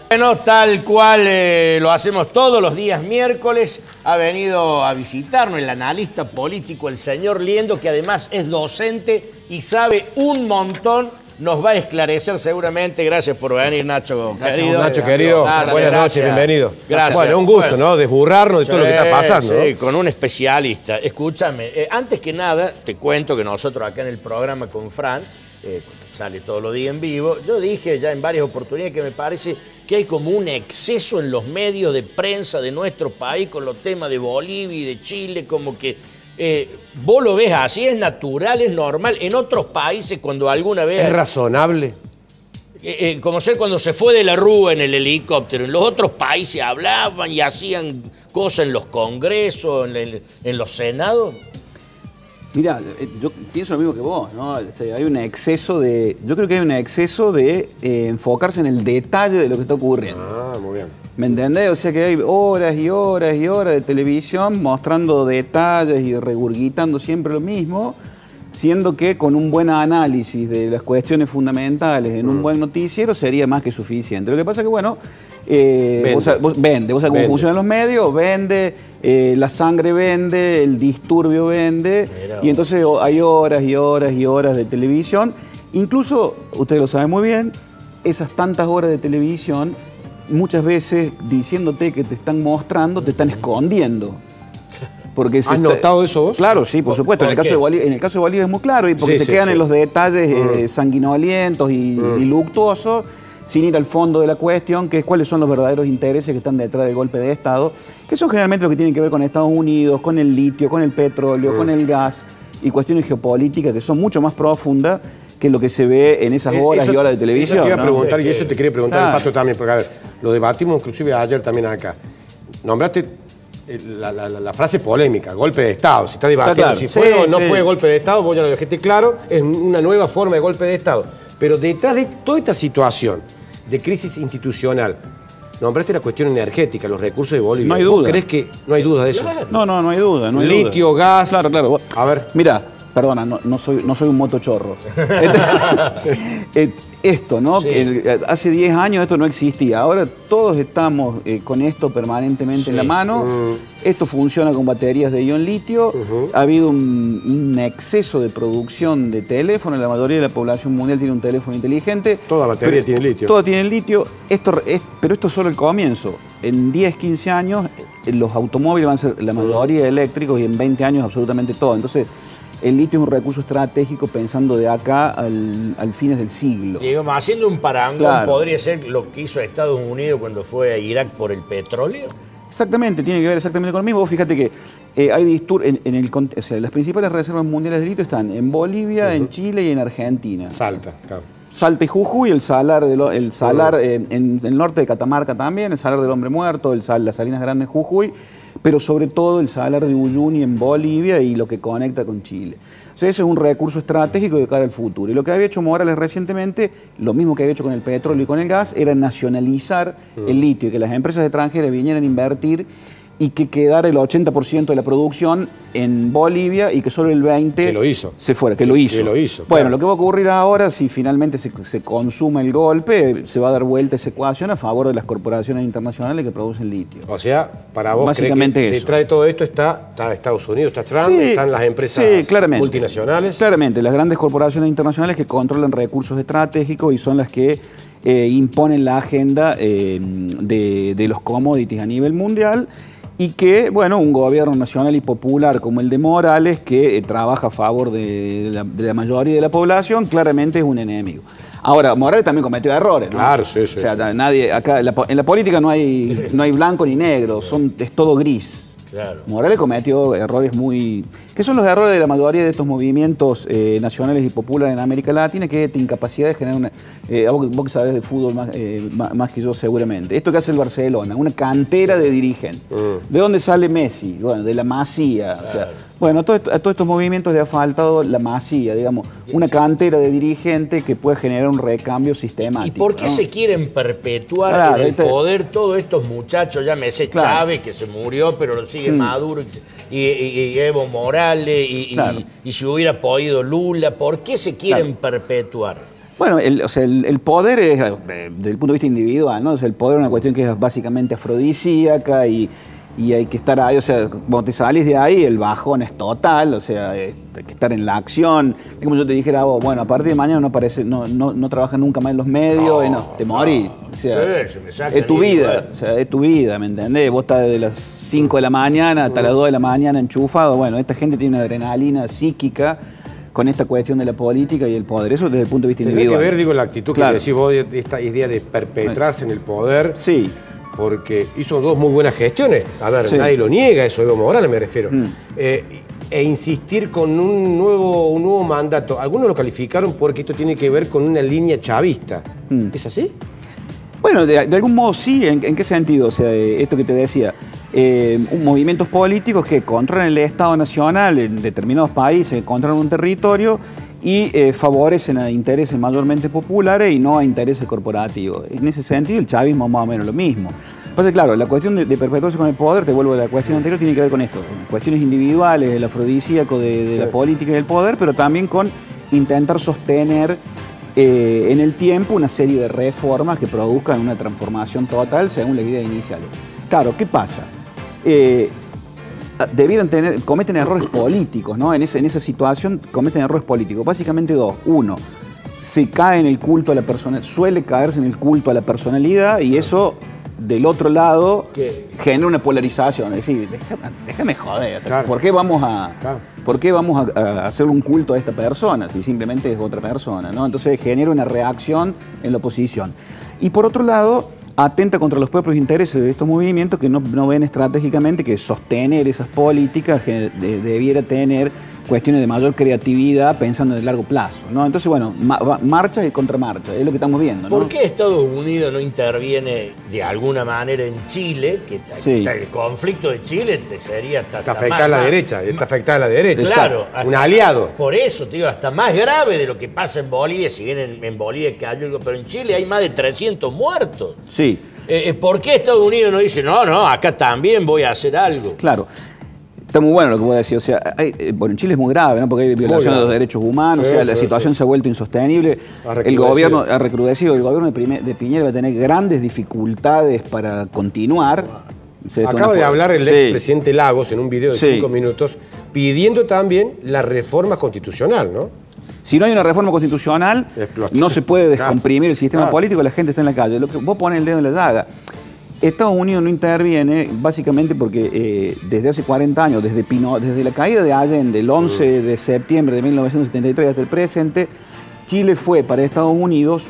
Bueno, tal cual lo hacemos todos los días miércoles, ha venido a visitarnos el analista político, el señor Liendo, que además es docente y sabe un montón. Nos va a esclarecer seguramente. Gracias por venir, Nacho, querido. Nacho, querido. Buenas noches, bienvenido. Gracias. Bueno, un gusto, ¿no? Desburrarnos de todo lo que está pasando. Sí, ¿no? con un especialista. Escúchame, antes que nada, te cuento que nosotros acá en el programa con Fran, sale todos los días en vivo, yo dije ya en varias oportunidades que me parece que hay como un exceso en los medios de prensa de nuestro país con los temas de Bolivia y de Chile, como que vos lo ves así, es natural, es normal. En otros países, cuando alguna vez... ¿Es razonable? Como ser cuando se fue de la Rúa en el helicóptero. En los otros países hablaban y hacían cosas en los congresos, en los senados. Mirá, yo pienso lo mismo que vos, ¿no? O sea, hay un exceso de... Yo creo que hay un exceso de enfocarse en el detalle de lo que está ocurriendo. Ah, muy bien. ¿Me entendés? O sea que hay horas y horas y horas de televisión mostrando detalles y regurgitando siempre lo mismo, siendo que con un buen análisis de las cuestiones fundamentales en un buen noticiero sería más que suficiente. Lo que pasa es que, bueno, vos sabés cómo funcionan los medios, vende, la sangre vende, el disturbio vende, y entonces hay horas y horas y horas de televisión. Incluso, ustedes lo saben muy bien, esas tantas horas de televisión, muchas veces diciéndote que te están mostrando, te están escondiendo. Porque ¿Has notado eso vos? Claro, sí, por supuesto. En el caso de Bolivia es muy claro, y porque se quedan en los detalles sanguinolientos y luctuosos, sin ir al fondo de la cuestión, que es cuáles son los verdaderos intereses que están detrás del golpe de Estado, que son generalmente lo que tienen que ver con Estados Unidos, con el litio, con el petróleo, con el gas, y cuestiones geopolíticas que son mucho más profundas que lo que se ve en esas horas y horas de televisión. Eso te iba a preguntar, ¿no? y eso te quería preguntar al Pato también, porque a ver, lo debatimos inclusive ayer también acá. Nombraste la frase polémica, golpe de Estado. Se está debatiendo claro. si fue o no fue golpe de Estado, vos ya lo dejaste claro, es una nueva forma de golpe de Estado. Pero detrás de toda esta situación de crisis institucional, nombraste la cuestión energética, los recursos de Bolivia. No hay duda. ¿Vos crees que no hay duda de eso? No hay duda. No hay litio, duda. gas. Claro. A ver. Mira, perdona, no soy un motochorro. Esto, ¿no? Sí. Hace 10 años esto no existía. Ahora todos estamos con esto permanentemente en la mano. Esto funciona con baterías de ion litio. Ha habido un exceso de producción de teléfonos. La mayoría de la población mundial tiene un teléfono inteligente. Toda batería tiene litio. Todo tiene litio. Pero esto es solo el comienzo. En 10, 15 años los automóviles van a ser la mayoría eléctricos, y en 20 años absolutamente todo. Entonces, el litio es un recurso estratégico pensando de acá al fines del siglo. Digamos, haciendo un parangón, claro. ¿Podría ser lo que hizo Estados Unidos cuando fue a Irak por el petróleo? Exactamente, tiene que ver exactamente con lo mismo. Vos fíjate que hay o sea, las principales reservas mundiales de litio están en Bolivia, en Chile y en Argentina. Salta, claro. Salta y Jujuy, el salar en el norte de Catamarca también, el salar del Hombre Muerto, las Salinas Grandes en Jujuy, pero sobre todo el salar de Uyuni en Bolivia y lo que conecta con Chile. O sea, ese es un recurso estratégico de cara al futuro. Y lo que había hecho Morales recientemente, lo mismo que había hecho con el petróleo y con el gas, era nacionalizar el litio, y que las empresas extranjeras vinieran a invertir y que quedara el 80% de la producción en Bolivia y que solo el 20% se fuera, que lo hizo. Bueno, claro. Lo que va a ocurrir ahora, si finalmente se consuma el golpe, se va a dar vuelta esa ecuación a favor de las corporaciones internacionales que producen litio. O sea, para vos, básicamente ¿crees que detrás de todo esto está Estados Unidos, está Trump, están las empresas multinacionales? Claramente, las grandes corporaciones internacionales que controlan recursos estratégicos y son las que imponen la agenda de los commodities a nivel mundial. Y que, bueno, un gobierno nacional y popular como el de Morales, que trabaja a favor de la mayoría de la población, claramente es un enemigo. Ahora, Morales también cometió errores, ¿no? Claro, sí. O sea, nadie, acá en la política no hay blanco ni negro, es todo gris. Claro. Morales cometió errores ¿Qué son los errores de la mayoría de estos movimientos nacionales y populares en América Latina? Que es incapacidad de generar vos que sabés de fútbol más que yo seguramente. Esto que hace el Barcelona, una cantera de dirigentes. ¿De dónde sale Messi? Bueno, de la Masía. Claro. O sea, bueno, a todos estos movimientos le ha faltado la Masía, digamos, una cantera de dirigentes que puede generar un recambio sistemático. ¿Y por qué se quieren perpetuar en el poder todos estos muchachos? Llámese Chávez, que se murió, pero lo sigue Maduro, y Evo Morales, y si hubiera podido Lula. ¿Por qué se quieren perpetuar? Bueno, o sea, el poder es, desde el punto de vista individual, ¿no? O sea, el poder es una cuestión que es básicamente afrodisíaca y hay que estar ahí, o sea, cuando te salís de ahí, el bajón es total, o sea, hay que estar en la acción. Es como yo te dijera, bueno, a partir de mañana no trabajas nunca más en los medios, te morís. O sea, sí, se me saca es tu el vida, hijo, o sea, es tu vida, ¿me entendés? Vos estás desde las 5 de la mañana hasta las 2 de la mañana enchufado. Bueno, esta gente tiene una adrenalina psíquica con esta cuestión de la política y el poder. Eso desde el punto de vista individual. Tiene que ver, digo, la actitud Claro. que decís vos, de esta idea de perpetrarse en el poder. Sí. Porque hizo dos muy buenas gestiones. A ver, Sí. nadie lo niega, eso Evo Morales me refiero. E insistir con un nuevo mandato. Algunos lo calificaron porque esto tiene que ver con una línea chavista. ¿Es así? Bueno, de algún modo sí. ¿En qué sentido? O sea, esto que te decía, movimientos políticos que controlan el Estado Nacional en determinados países, controlan un territorio y favorecen a intereses mayormente populares y no a intereses corporativos. En ese sentido, el chavismo es más o menos lo mismo. Entonces, claro, la cuestión de perpetuarse con el poder, te vuelvo a la cuestión anterior, tiene que ver con esto, con cuestiones individuales, el afrodisíaco de la política y el poder, pero también con intentar sostener en el tiempo una serie de reformas que produzcan una transformación total según las ideas iniciales. Claro, ¿qué pasa? Cometen errores políticos, ¿no? En esa situación cometen errores políticos. Básicamente dos. Uno, se cae en el culto a la persona, suele caerse en el culto a la personalidad y eso, del otro lado, genera una polarización. Es decir, déjame joder. Claro. ¿Por qué vamos a hacer un culto a esta persona si simplemente es otra persona, ¿no? Entonces genera una reacción en la oposición. Y por otro lado, atenta contra los propios intereses de estos movimientos que no ven estratégicamente que sostener esas políticas que debiera tener cuestiones de mayor creatividad pensando en el largo plazo, ¿no? Entonces, bueno, marchas y contramarchas, es lo que estamos viendo, ¿no? ¿Por qué Estados Unidos no interviene de alguna manera en Chile? Que el conflicto de Chile sería hasta afectada a la derecha, está afectada a la derecha. Claro. Un aliado. Por eso, te digo, hasta más grave de lo que pasa en Bolivia, si bien en Bolivia cayó algo, pero en Chile hay más de 300 muertos. Sí. ¿Por qué Estados Unidos no dice, no, acá también voy a hacer algo? Claro. Está muy bueno lo que voy a decir. O sea, en Chile es muy grave, ¿no? Porque hay violación de los derechos humanos, Sí, o sea, la sí, situación se ha vuelto insostenible. El gobierno ha recrudecido. El gobierno de Piñera va a tener grandes dificultades para continuar. Acaba de hablar el expresidente Lagos en un video de 5 minutos pidiendo también la reforma constitucional, ¿no? Si no hay una reforma constitucional, no se puede descomprimir el sistema político, la gente está en la calle. Vos pones el dedo en la llaga. Estados Unidos no interviene básicamente porque desde hace 40 años, desde la caída de Allende, el 11 de septiembre de 1973 hasta el presente, Chile fue para Estados Unidos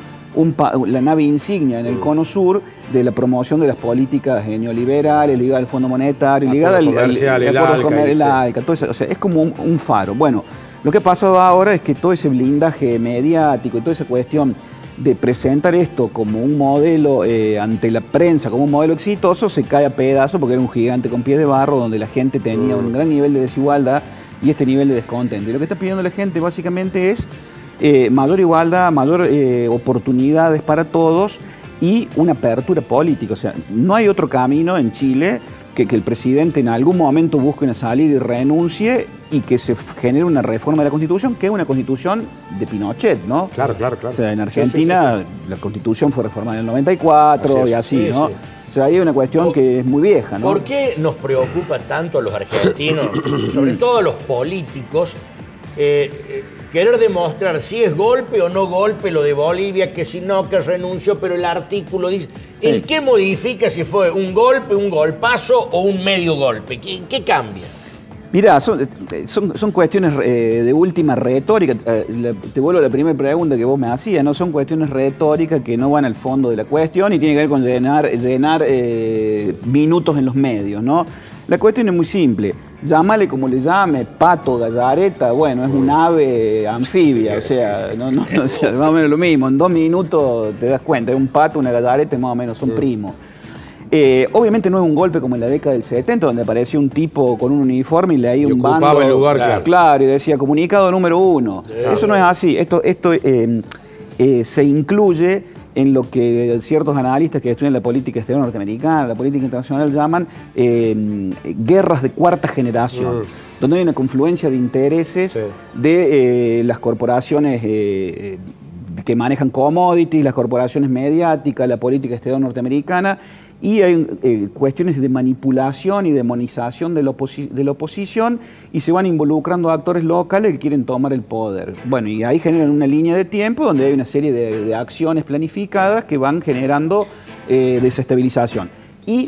la nave insignia en el cono sur de la promoción de las políticas neoliberales, ligada al Fondo Monetario, ligada al acuerdo comercial, todo eso. O sea, es como un faro. Bueno, lo que ha pasado ahora es que todo ese blindaje mediático y toda esa cuestión de presentar esto como un modelo ante la prensa, como un modelo exitoso, se cae a pedazos porque era un gigante con pies de barro donde la gente tenía un gran nivel de desigualdad y este nivel de descontento. Y lo que está pidiendo la gente básicamente es mayor igualdad, mayor oportunidades para todos y una apertura política. O sea, no hay otro camino en Chile que el presidente en algún momento busque una salida y renuncie y que se genere una reforma de la Constitución, que es una Constitución de Pinochet, ¿no? Claro. O sea, en Argentina la Constitución fue reformada en el 94 y así, ¿no? Sí. O sea, ahí hay una cuestión que es muy vieja, ¿no? ¿Por qué nos preocupa tanto a los argentinos, sobre todo a los políticos, querer demostrar si es golpe o no golpe lo de Bolivia, que si no, que renunció, pero el artículo dice... ¿En qué modifica si fue un golpe, un golpazo o un medio golpe? ¿Qué cambia? Mirá, son cuestiones de última retórica. Te vuelvo a la primera pregunta que vos me hacías, ¿no? Son cuestiones retóricas que no van al fondo de la cuestión y tienen que ver con llenar minutos en los medios, ¿no? La cuestión es muy simple. Llámale como le llame, pato, gallareta, bueno, es un ave anfibia, o sea, o sea, más o menos lo mismo. En 2 minutos te das cuenta, es un pato, una gallareta, más o menos son primos. Obviamente no es un golpe como en la década del 70, donde aparecía un tipo con un uniforme y leía un bando. Ocupaba el lugar, claro, y decía comunicado número 1. Eso no es así. Esto se incluye en lo que ciertos analistas que estudian la política exterior norteamericana, la política internacional, llaman guerras de cuarta generación, donde hay una confluencia de intereses de las corporaciones que manejan commodities, las corporaciones mediáticas, la política exterior norteamericana, y hay cuestiones de manipulación y demonización de la oposición, y se van involucrando actores locales que quieren tomar el poder. Bueno, y ahí generan una línea de tiempo donde hay una serie de acciones planificadas que van generando desestabilización. Y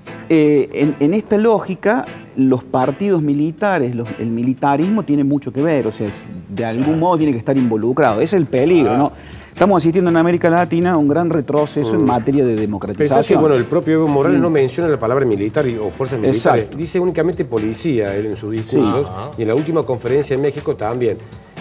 en esta lógica, los partidos militares, el militarismo tiene mucho que ver, o sea, de algún modo tiene que estar involucrado. Ese es el peligro, ¿no? Estamos asistiendo en América Latina a un gran retroceso en materia de democratización. Pensás que, bueno, el propio Evo Morales no menciona la palabra militar o fuerzas militares. Exacto. Dice únicamente policía él en sus discursos, y en la última conferencia en México también.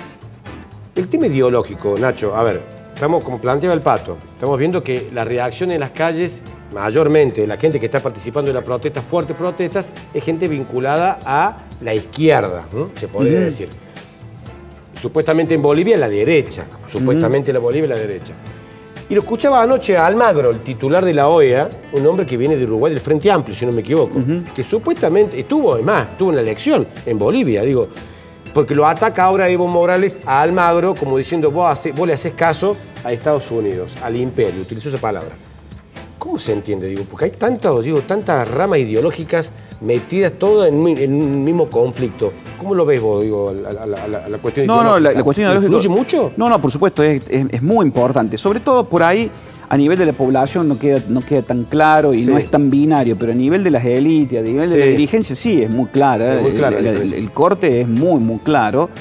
El tema ideológico, Nacho, a ver, estamos, como planteaba el Pato, estamos viendo que la reacción en las calles, mayormente la gente que está participando en las protestas, fuertes protestas, es gente vinculada a la izquierda, ¿no? Se podría decir. Supuestamente en Bolivia la derecha, supuestamente en Bolivia la derecha. Y lo escuchaba anoche a Almagro, el titular de la OEA, un hombre que viene de Uruguay, del Frente Amplio, si no me equivoco, que supuestamente estuvo una elección en Bolivia, digo, porque lo ataca ahora Evo Morales a Almagro como diciendo vos le haces caso a Estados Unidos, al imperio, utilizó esa palabra. ¿Cómo se entiende? Digo, porque hay tantas ramas ideológicas metidas todas en un mismo conflicto. ¿Cómo lo ves vos, digo, la cuestión ideológica? No, la cuestión ideológica... ¿Influye mucho? No, por supuesto, es muy importante. Sobre todo por ahí, a nivel de la población no queda tan claro y no es tan binario, pero a nivel de las élites, a nivel de la dirigencia sí es muy clara. Es muy clara el corte es muy, muy claro.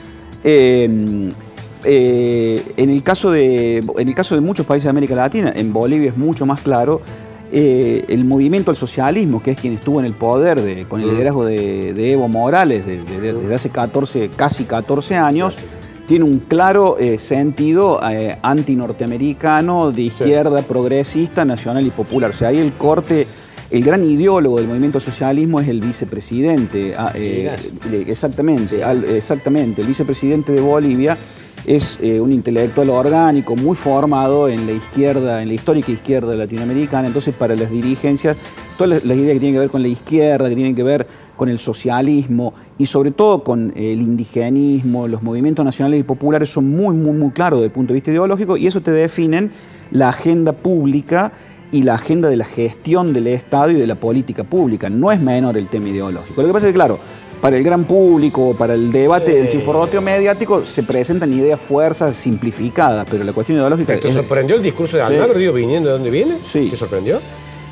En el caso de muchos países de América Latina, en Bolivia es mucho más claro, el movimiento al socialismo, que es quien estuvo en el poder con el liderazgo de Evo Morales desde hace casi 14 años, tiene un claro sentido anti-norteamericano, de izquierda, progresista, nacional y popular. O sea, ahí el corte... El gran ideólogo del movimiento al socialismo es el vicepresidente. Exactamente, el vicepresidente de Bolivia es un intelectual orgánico, muy formado en la izquierda, en la histórica izquierda latinoamericana. Entonces, para las dirigencias, todas las ideas que tienen que ver con la izquierda, que tienen que ver con el socialismo y sobre todo con el indigenismo, los movimientos nacionales y populares son muy, muy, muy claros desde el punto de vista ideológico, y eso te definen la agenda pública y la agenda de la gestión del Estado y de la política pública. No es menor el tema ideológico. Lo que pasa es que, claro, para el gran público, para el debate del chisporroteo mediático, se presentan ideas fuerzas simplificadas, pero la cuestión ideológica... ¿Te sorprendió el discurso de Almagro, digo, viniendo de dónde viene? Sí. ¿Te sorprendió?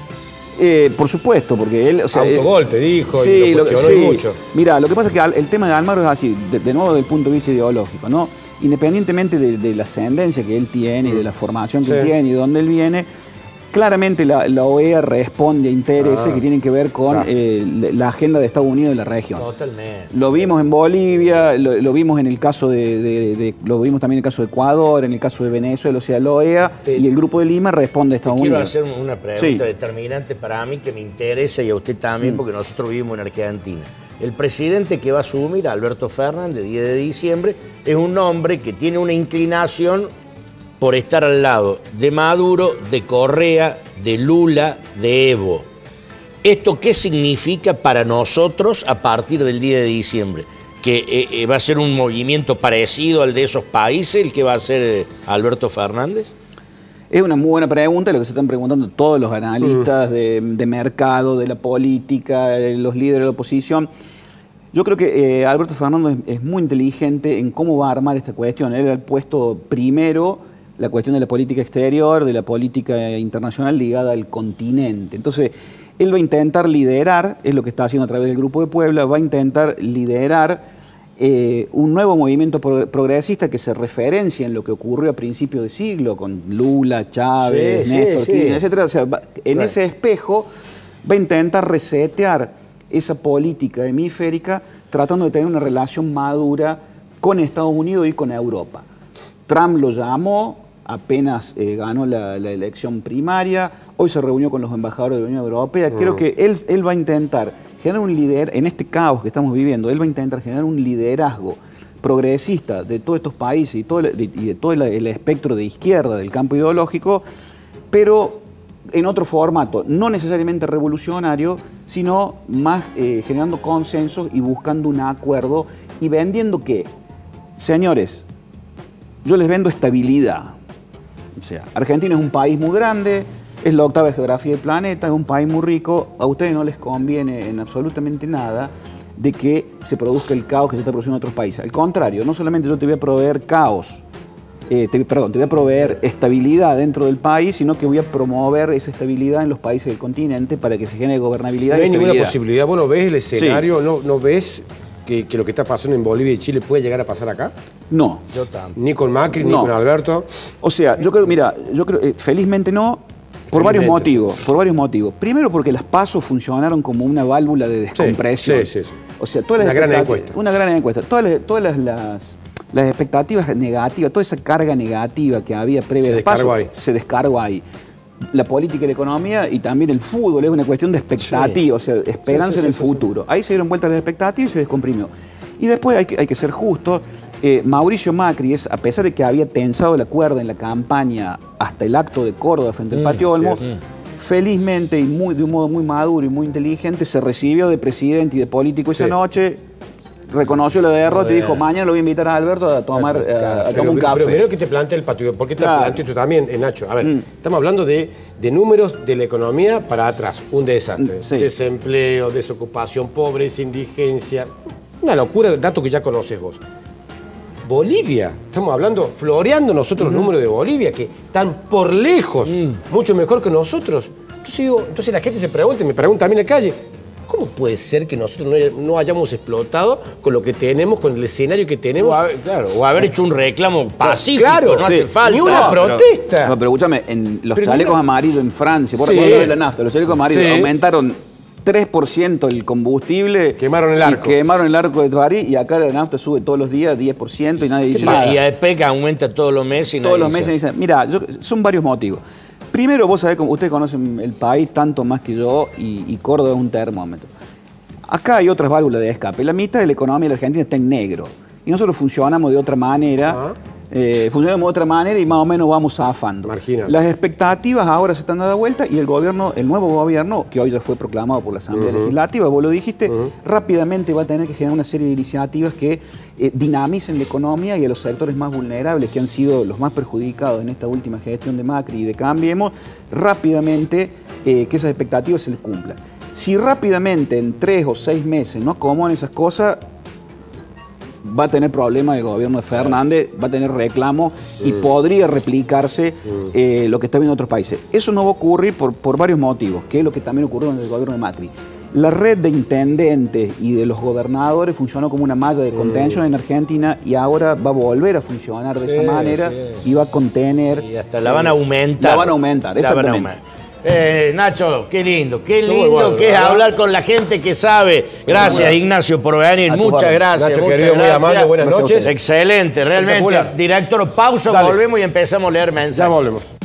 Por supuesto, porque él... O sea, autogolpe, dijo, y lo cuestionó mucho. Mira, lo que pasa es que el tema de Almagro es así, de nuevo desde el punto de vista ideológico, ¿no? Independientemente de la ascendencia que él tiene y de la formación que tiene y de dónde él viene, claramente la OEA responde a intereses que tienen que ver con la agenda de Estados Unidos y la región. Totalmente. Lo vimos en Bolivia, lo vimos en el caso lo vimos también en el caso de Ecuador, en el caso de Venezuela, o sea, la OEA y el Grupo de Lima responde a Estados Unidos. Quiero hacer una pregunta determinante para mí que me interesa y a usted también, porque nosotros vivimos en Argentina. El presidente que va a asumir, Alberto Fernández, 10 de diciembre, es un hombre que tiene una inclinación por estar al lado de Maduro, de Correa, de Lula, de Evo. ¿Esto qué significa para nosotros a partir del 10 de diciembre? ¿Que va a ser un movimiento parecido al de esos países, el que va a hacer Alberto Fernández? Es una muy buena pregunta, lo que se están preguntando todos los analistas de mercado, de la política, los líderes de la oposición. Yo creo que Alberto Fernández es muy inteligente en cómo va a armar esta cuestión. Él ha puesto primero la cuestión de la política exterior, de la política internacional ligada al continente. Entonces, él va a intentar liderar, es lo que está haciendo a través del Grupo de Puebla, va a intentar liderar un nuevo movimiento progresista que se referencia en lo que ocurrió a principios de siglo con Lula, Chávez, Néstor Kirchner, etc. O sea, en ese espejo va a intentar resetear esa política hemisférica tratando de tener una relación madura con Estados Unidos y con Europa. Trump lo llamó apenas ganó la elección primaria, hoy se reunió con los embajadores de la Unión Europea. Creo que él va a intentar generar un liderazgo, en este caos que estamos viviendo, él va a intentar generar un liderazgo progresista de todos estos países y de todo el espectro de izquierda del campo ideológico, pero en otro formato, no necesariamente revolucionario, sino más generando consensos y buscando un acuerdo y vendiendo que, señores, yo les vendo estabilidad. O sea, Argentina es un país muy grande, es la 8ª geografía del planeta, es un país muy rico. A ustedes no les conviene en absolutamente nada de que se produzca el caos que se está produciendo en otros países. Al contrario, no solamente yo te voy a proveer caos, te voy a proveer estabilidad dentro del país, sino que voy a promover esa estabilidad en los países del continente para que se genere gobernabilidad. No hay ninguna posibilidad. Vos no ves el escenario, sí. no ves que lo que está pasando en Bolivia y Chile puede llegar a pasar acá. No. Yo tampoco. Ni con Macri, ni con Alberto. O sea, yo creo, mira, felizmente no, por varios motivos. Primero porque las PASO funcionaron como una válvula de descompresión. Sí. O sea, todas las una gran encuesta. Todas las expectativas negativas, toda esa carga negativa que había previa de PASO se descargó ahí. La política y la economía y también el fútbol es una cuestión de expectativa, o sea, esperanza en el futuro. Ahí se dieron vueltas las expectativas y se descomprimió. Y después hay que ser justos. Mauricio Macri, a pesar de que había tensado la cuerda en la campaña hasta el acto de Córdoba frente al Patio Olmo, felizmente y de un modo muy maduro y muy inteligente, se recibió de presidente y de político esa noche, reconoció la derrota y dijo, mañana lo voy a invitar a Alberto a tomar un café. Pero primero que te plantea el Patio, ¿por qué te plantea tú también, Nacho? A ver, estamos hablando de números de la economía para atrás, un desastre. Sí. Desempleo, desocupación, pobreza, indigencia, una locura, dato que ya conoces vos. Bolivia, estamos hablando, floreando nosotros los números de Bolivia, que están por lejos, mucho mejor que nosotros. Entonces la gente se pregunta, me pregunta a mí en la calle, ¿cómo puede ser que nosotros no hayamos explotado con lo que tenemos, con el escenario que tenemos? O haber hecho un reclamo pacífico, no hace falta. Ni una protesta. Pero escúchame, en los chalecos amarillos en Francia, por ejemplo, de la nafta, los chalecos amarillos aumentaron 3% el combustible. Quemaron el arco. Quemaron el arco de París y acá la nafta sube todos los días 10% y nadie dice nada. Y AEP aumenta todos los meses y todos los meses dicen, mira, son varios motivos. Primero, vos sabés, ustedes conocen el país tanto más que yo y Córdoba es un termómetro. Acá hay otras válvulas de escape. La mitad de la economía de la Argentina está en negro. Y nosotros funcionamos de otra manera. Funcionamos de otra manera y más o menos vamos zafando. Marginal. Las expectativas ahora se están dando vuelta y el nuevo gobierno, que hoy ya fue proclamado por la Asamblea Legislativa, vos lo dijiste, rápidamente va a tener que generar una serie de iniciativas que dinamicen la economía y a los sectores más vulnerables, que han sido los más perjudicados en esta última gestión de Macri y de Cambiemos, rápidamente que esas expectativas se les cumplan. Si rápidamente, en 3 o 6 meses, no acomodan esas cosas, va a tener problemas el gobierno de Fernández, va a tener reclamo y podría replicarse lo que está viendo en otros países. Eso no va a ocurrir por varios motivos, que es lo que también ocurrió en el gobierno de Macri. La red de intendentes y de los gobernadores funcionó como una malla de contención en Argentina y ahora va a volver a funcionar de esa manera y va a contener... Y hasta la van a aumentar. La van a aumentar, exactamente. Nacho, qué lindo que es hablar con la gente que sabe. Gracias, Ignacio, por venir. Muchas gracias. Nacho, querido, muy amable, buenas noches. Excelente, realmente. Director, pausa, volvemos y empezamos a leer mensajes. Ya volvemos.